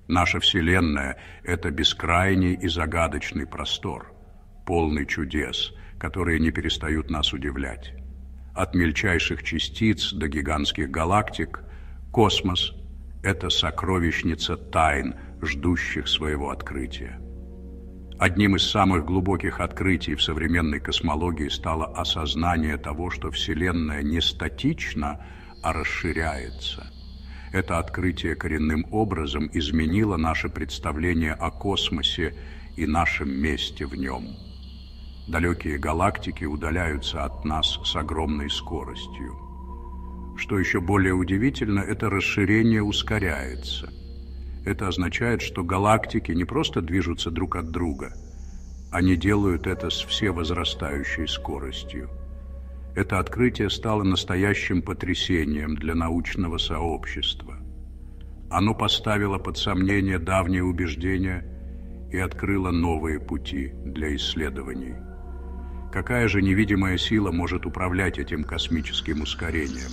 Наша Вселенная – это бескрайний и загадочный простор, полный чудес, которые не перестают нас удивлять. От мельчайших частиц до гигантских галактик космос – это сокровищница тайн, ждущих своего открытия. Одним из самых глубоких открытий в современной космологии стало осознание того, что Вселенная не статична, а расширяется. Это открытие коренным образом изменило наше представление о космосе и нашем месте в нем. Далекие галактики удаляются от нас с огромной скоростью. Что еще более удивительно, это расширение ускоряется. Это означает, что галактики не просто движутся друг от друга, они делают это с всевозрастающей скоростью. Это открытие стало настоящим потрясением для научного сообщества. Оно поставило под сомнение давние убеждения и открыло новые пути для исследований. Какая же невидимая сила может управлять этим космическим ускорением?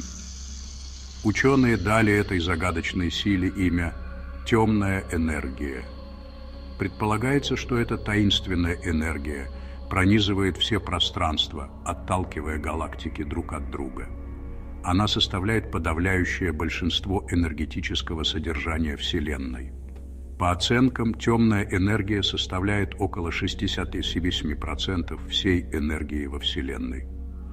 Ученые дали этой загадочной силе имя «темная энергия». Предполагается, что эта таинственная энергия пронизывает все пространства, отталкивая галактики друг от друга. Она составляет подавляющее большинство энергетического содержания Вселенной. По оценкам, темная энергия составляет около 67% всей энергии во Вселенной.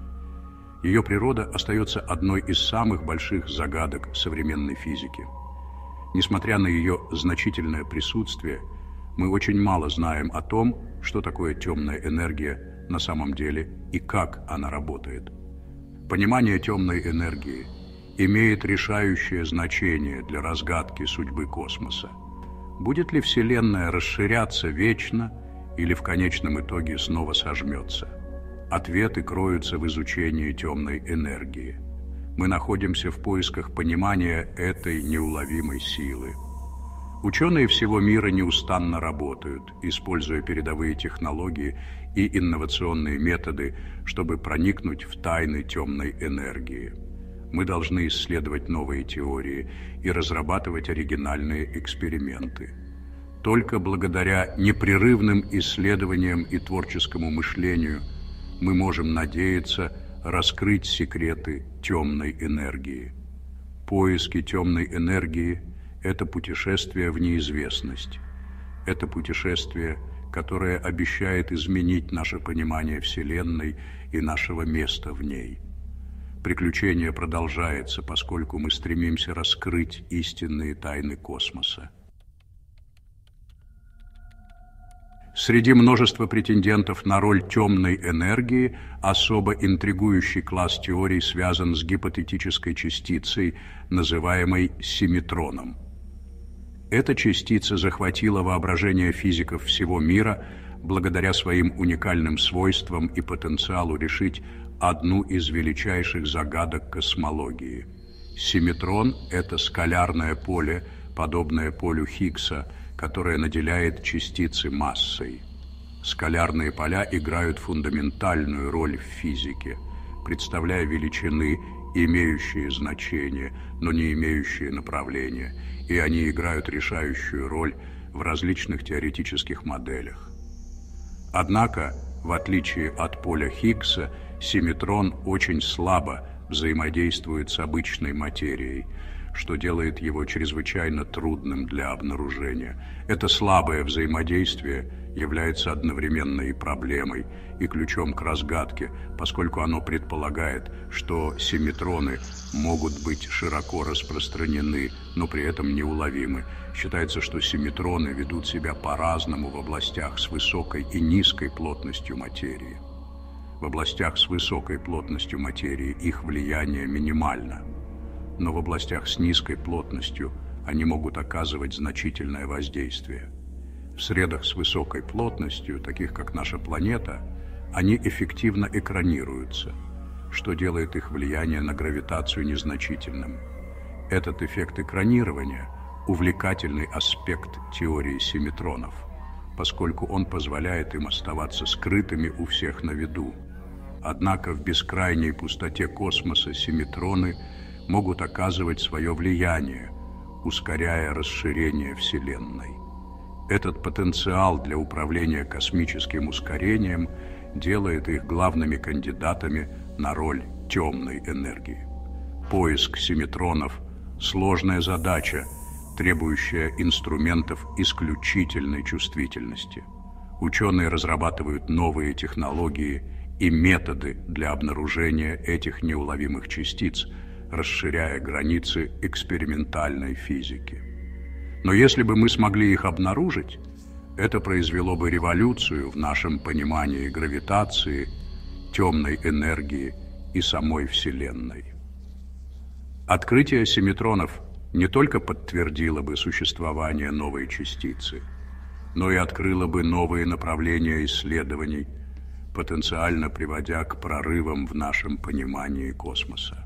Ее природа остается одной из самых больших загадок современной физики. Несмотря на ее значительное присутствие, мы очень мало знаем о том, что такое темная энергия на самом деле и как она работает. Понимание темной энергии имеет решающее значение для разгадки судьбы космоса. Будет ли Вселенная расширяться вечно или в конечном итоге снова сожмется? Ответы кроются в изучении темной энергии. Мы находимся в поисках понимания этой неуловимой силы. Ученые всего мира неустанно работают, используя передовые технологии и инновационные методы, чтобы проникнуть в тайны темной энергии. Мы должны исследовать новые теории и разрабатывать оригинальные эксперименты. Только благодаря непрерывным исследованиям и творческому мышлению мы можем надеяться раскрыть секреты темной энергии. Поиски темной энергии – это путешествие в неизвестность. Это путешествие, которое обещает изменить наше понимание Вселенной и нашего места в ней. Приключение продолжается, поскольку мы стремимся раскрыть истинные тайны космоса. Среди множества претендентов на роль темной энергии особо интригующий класс теорий связан с гипотетической частицей, называемой симметроном. Эта частица захватила воображение физиков всего мира благодаря своим уникальным свойствам и потенциалу решить одну из величайших загадок космологии. Симметрон – это скалярное поле, подобное полю Хиггса, которое наделяет частицы массой. Скалярные поля играют фундаментальную роль в физике, представляя величины, имеющие значение, но не имеющие направления, и они играют решающую роль в различных теоретических моделях. Однако, в отличие от поля Хиггса, симметрон очень слабо взаимодействует с обычной материей, что делает его чрезвычайно трудным для обнаружения. Это слабое взаимодействие является одновременно и проблемой, и ключом к разгадке, поскольку оно предполагает, что симметроны могут быть широко распространены, но при этом неуловимы. Считается, что симметроны ведут себя по-разному в областях с высокой и низкой плотностью материи. В областях с высокой плотностью материи их влияние минимально, но в областях с низкой плотностью они могут оказывать значительное воздействие. В средах с высокой плотностью, таких как наша планета, они эффективно экранируются, что делает их влияние на гравитацию незначительным. Этот эффект экранирования – увлекательный аспект теории симметронов, поскольку он позволяет им оставаться скрытыми у всех на виду. Однако в бескрайней пустоте космоса симметроны могут оказывать свое влияние, ускоряя расширение Вселенной. Этот потенциал для управления космическим ускорением делает их главными кандидатами на роль темной энергии. Поиск семитронов – сложная задача, требующая инструментов исключительной чувствительности. Ученые разрабатывают новые технологии и методы для обнаружения этих неуловимых частиц, расширяя границы экспериментальной физики. Но если бы мы смогли их обнаружить, это произвело бы революцию в нашем понимании гравитации, темной энергии и самой Вселенной. Открытие семитронов не только подтвердило бы существование новой частицы, но и открыло бы новые направления исследований, потенциально приводя к прорывам в нашем понимании космоса.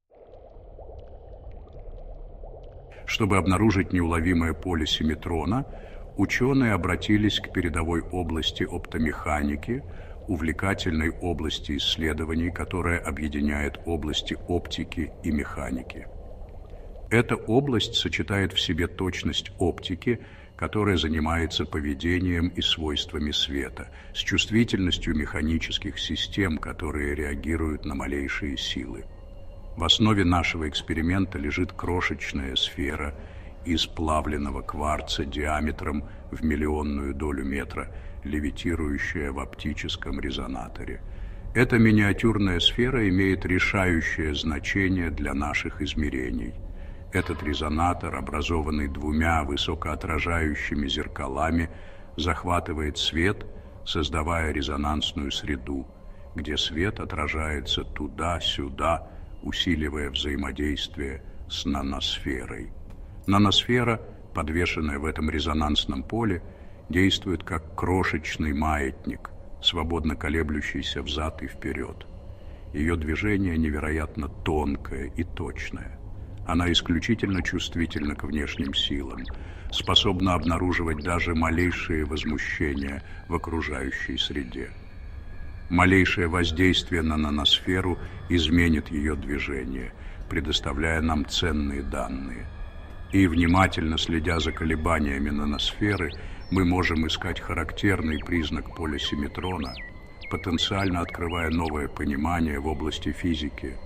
Чтобы обнаружить неуловимое поле семитрона, ученые обратились к передовой области оптомеханики, увлекательной области исследований, которая объединяет области оптики и механики. Эта область сочетает в себе точность оптики, которая занимается поведением и свойствами света, с чувствительностью механических систем, которые реагируют на малейшие силы. В основе нашего эксперимента лежит крошечная сфера из плавленного кварца диаметром в миллионную долю метра, левитирующая в оптическом резонаторе. Эта миниатюрная сфера имеет решающее значение для наших измерений. Этот резонатор, образованный двумя высокоотражающими зеркалами, захватывает свет, создавая резонансную среду, где свет отражается туда-сюда, усиливая взаимодействие с наносферой. Наносфера, подвешенная в этом резонансном поле, действует как крошечный маятник, свободно колеблющийся взад и вперед. Ее движение невероятно тонкое и точное. Она исключительно чувствительна к внешним силам, способна обнаруживать даже малейшие возмущения в окружающей среде. Малейшее воздействие на наносферу изменит ее движение, предоставляя нам ценные данные. И, внимательно следя за колебаниями наносферы, мы можем искать характерный признак поля семитрона, потенциально открывая новое понимание в области физики.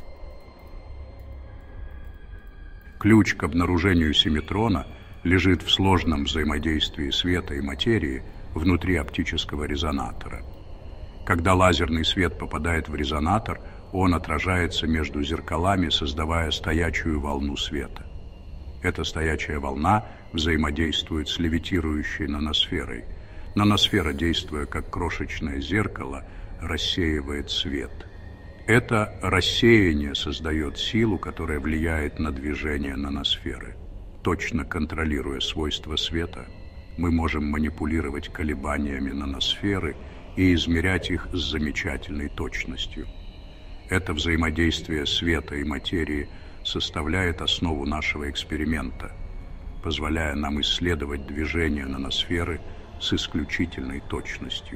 Ключ к обнаружению семитрона лежит в сложном взаимодействии света и материи внутри оптического резонатора. Когда лазерный свет попадает в резонатор, он отражается между зеркалами, создавая стоячую волну света. Эта стоячая волна взаимодействует с левитирующей наносферой. Наносфера, действуя как крошечное зеркало, рассеивает свет. Это рассеяние создает силу, которая влияет на движение наносферы. Точно контролируя свойства света, мы можем манипулировать колебаниями наносферы и измерять их с замечательной точностью. Это взаимодействие света и материи составляет основу нашего эксперимента, позволяя нам исследовать движение наносферы с исключительной точностью.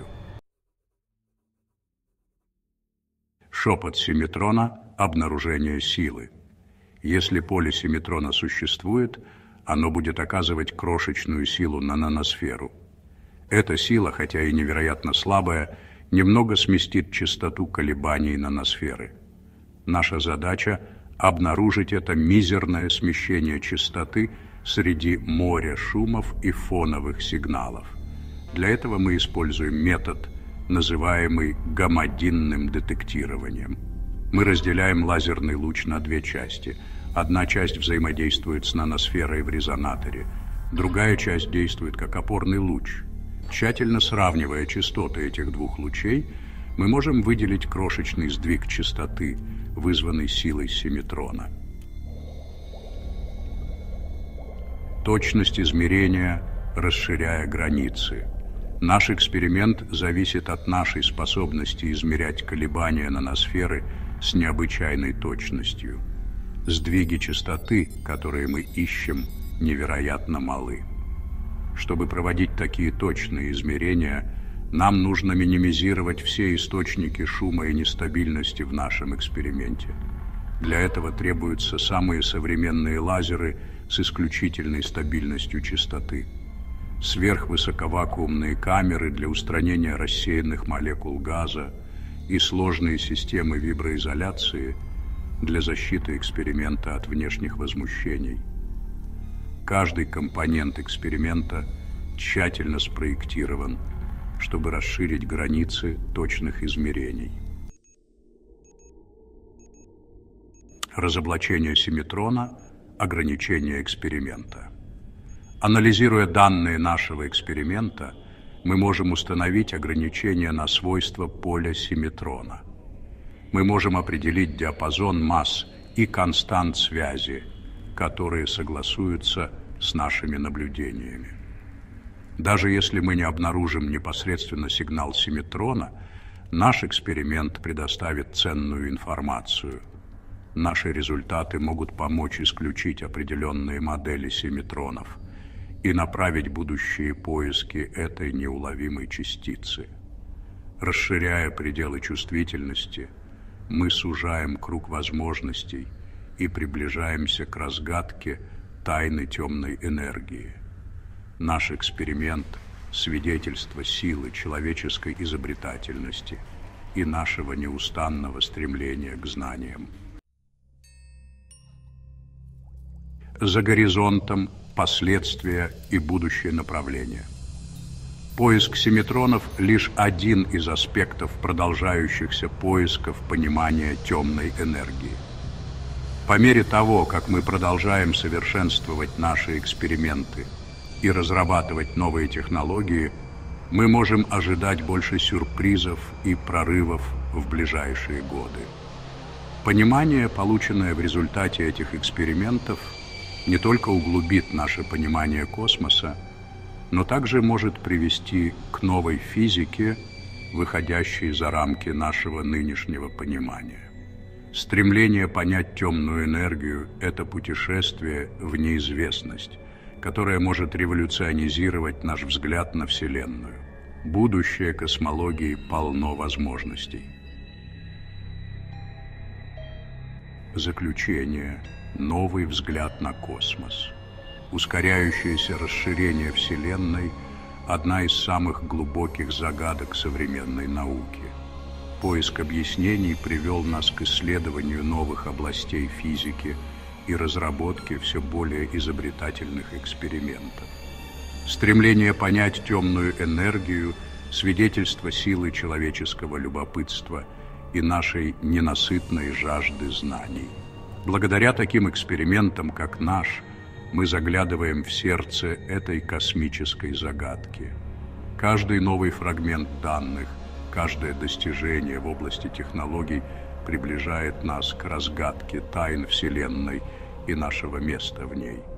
Шепот семитрона – обнаружение силы. Если поле семитрона существует, оно будет оказывать крошечную силу на наносферу. Эта сила, хотя и невероятно слабая, немного сместит частоту колебаний наносферы. Наша задача – обнаружить это мизерное смещение частоты среди моря шумов и фоновых сигналов. Для этого мы используем метод, называемый гомогенным детектированием. Мы разделяем лазерный луч на две части. Одна часть взаимодействует с наносферой в резонаторе, другая часть действует как опорный луч. Тщательно сравнивая частоты этих двух лучей, мы можем выделить крошечный сдвиг частоты, вызванный силой семитрона. Точность измерения, расширяя границы. Наш эксперимент зависит от нашей способности измерять колебания наносферы с необычайной точностью. Сдвиги частоты, которые мы ищем, невероятно малы. Чтобы проводить такие точные измерения, нам нужно минимизировать все источники шума и нестабильности в нашем эксперименте. Для этого требуются самые современные лазеры с исключительной стабильностью частоты, сверхвысоковакуумные камеры для устранения рассеянных молекул газа и сложные системы виброизоляции для защиты эксперимента от внешних возмущений. Каждый компонент эксперимента тщательно спроектирован, чтобы расширить границы точных измерений. Разоблачение симметрона, ограничение эксперимента. Анализируя данные нашего эксперимента, мы можем установить ограничения на свойства поля симметрона. Мы можем определить диапазон масс и констант связи, которые согласуются с нашими наблюдениями. Даже если мы не обнаружим непосредственно сигнал симметрона, наш эксперимент предоставит ценную информацию. Наши результаты могут помочь исключить определенные модели симметронов и направить будущие поиски этой неуловимой частицы. Расширяя пределы чувствительности, мы сужаем круг возможностей и приближаемся к разгадке тайны темной энергии. Наш эксперимент – свидетельство силы человеческой изобретательности и нашего неустанного стремления к знаниям. За горизонтом последствия и будущее направление. Поиск симметронов – лишь один из аспектов продолжающихся поисков понимания темной энергии. По мере того, как мы продолжаем совершенствовать наши эксперименты и разрабатывать новые технологии, мы можем ожидать больше сюрпризов и прорывов в ближайшие годы. Понимание, полученное в результате этих экспериментов, не только углубит наше понимание космоса, но также может привести к новой физике, выходящей за рамки нашего нынешнего понимания. Стремление понять темную энергию – это путешествие в неизвестность, которое может революционизировать наш взгляд на Вселенную. Будущее космологии полно возможностей. Заключение. Новый взгляд на космос. Ускоряющееся расширение Вселенной – одна из самых глубоких загадок современной науки. Поиск объяснений привел нас к исследованию новых областей физики и разработке все более изобретательных экспериментов. Стремление понять темную энергию – свидетельство силы человеческого любопытства и нашей ненасытной жажды знаний. Благодаря таким экспериментам, как наш, мы заглядываем в сердце этой космической загадки. Каждый новый фрагмент данных, каждое достижение в области технологий приближает нас к разгадке тайн Вселенной и нашего места в ней.